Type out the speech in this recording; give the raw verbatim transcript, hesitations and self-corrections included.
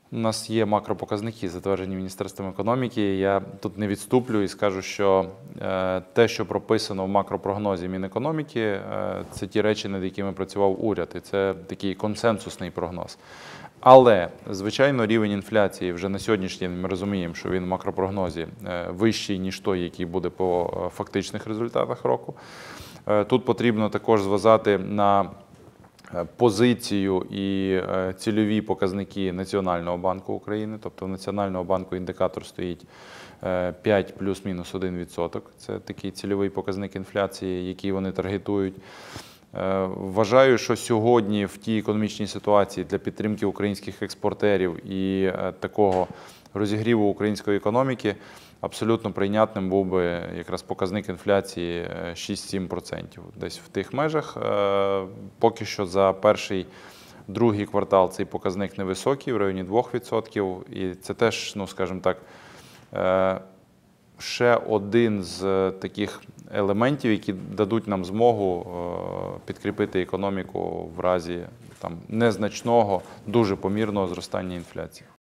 У нас є макропоказники, затверджені Міністерством економіки. Я тут не відступлю і скажу, що те, що прописано в макропрогнозі Мінекономіки, це ті речі, над якими працював уряд, і це такий консенсусний прогноз. Але, звичайно, рівень інфляції вже на сьогоднішній день ми розуміємо, що він в макропрогнозі вищий, ніж той, який буде по фактичних результатах року. Тут потрібно також зважати на позицію і цільові показники Національного банку України. Тобто в Національного банку індикатор стоїть п'ять плюс-мінус один відсоток. Це такий цільовий показник інфляції, який вони таргетують. Вважаю, що сьогодні в тій економічній ситуації для підтримки українських експортерів і такого розігріву української економіки абсолютно прийнятним був би якраз показник інфляції шість-сім відсотків. Десь в тих межах. Поки що за перший, другий квартал цей показник невисокий, в районі двох відсотків. І це теж, ну, скажімо так, ще один з таких елементів, які дадуть нам змогу підкріпити економіку в разі там незначного, дуже помірного зростання інфляції.